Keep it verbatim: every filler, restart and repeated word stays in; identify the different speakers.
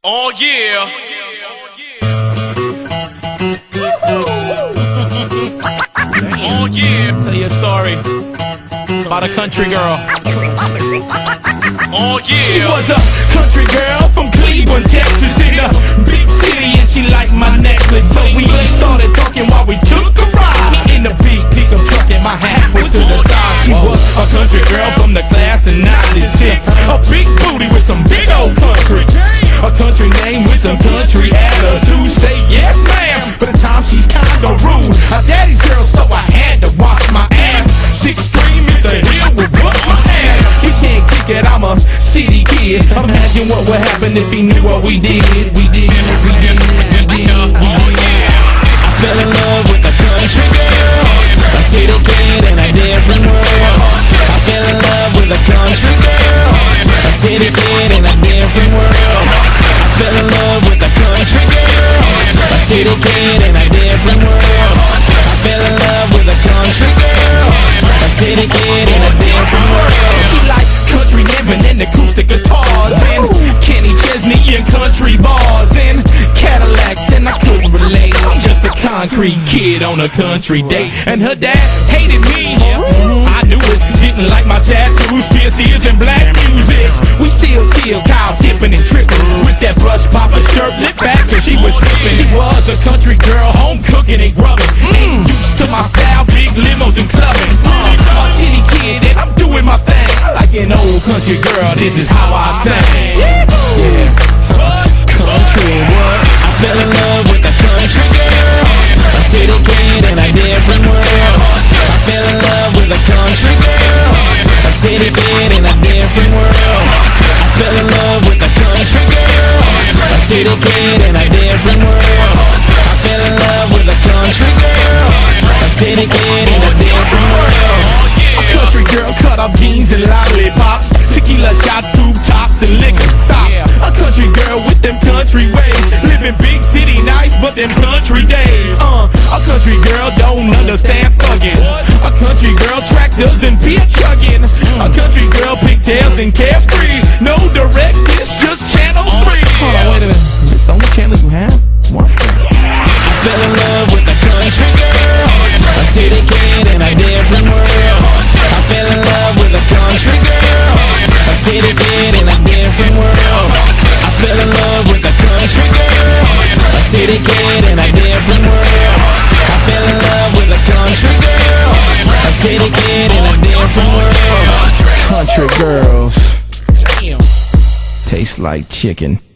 Speaker 1: Oh yeah. Oh yeah.
Speaker 2: Tell you a story about a country girl.
Speaker 1: Oh yeah.
Speaker 2: She was a country girl from Cleveland, Texas, in a big city, and she liked my necklace. So we started talking while we took a ride in the big pickup truck, and my hat was to the side. She was a country girl from the class of ninety-six, a big booty with some big old country, a country name with some country attitude. Say yes, ma'am, but at times she's kinda rude. A daddy's girl, so I had to watch my ass. Six three, Mister Hill would whoop my ass. He can't kick it, I'm a city kid. Imagine what would happen if he knew what we did. We did, we did, we did, we did. I fell in love with a country girl, a city kid in a different world. I fell in love with a country girl, a city kid in a different world. I fell in love with a country girl, a city kid in a different world. I fell in love with a country girl, a city kid in a different world. She liked country living and acoustic guitars and Kenny Chesney and country bars and Cadillacs, and I couldn't relate. I'm just a concrete kid on a country date, and her dad hated me. I knew it. Didn't like my tattoos, pierced ears, and black music. We still chill, cow tipping and tripping with that brush popper shirt lit back, and she was tripping. She was a country girl, home cooking and grubbing. Mm. Used to my style, big limos and clubbing. Uh, a city kid, and I'm doing my thing. I like an old country girl, this is how I sing. Yeah, country what? I fell in love with a country girl, a city kid in a different world. I fell in love with a country girl, a city kid in a different world. I fell in love with a country girl, a city kid in a different world. I fell in love with a country girl, a city kid in a different world. A country girl cut up jeans and lollipops, tequila shots, tube tops, and liquor stops. A country girl with them country ways, living big city nice, but them country days. Uh, a country girl don't understand thugging. A country girl tractors and beer chugging. A country girl pigtails and carefree. No direct dish, just channel three. Hold on, wait a minute. Is this the only channel you have? What? I fell in love with a country girl, a city kid in a different world. I fell in love with a country girl, a city kid in a different world. I fell in love with a country girl, a city kid in a different world. I fell in love with a country girl, a city kid in a different world. Country girls taste like chicken.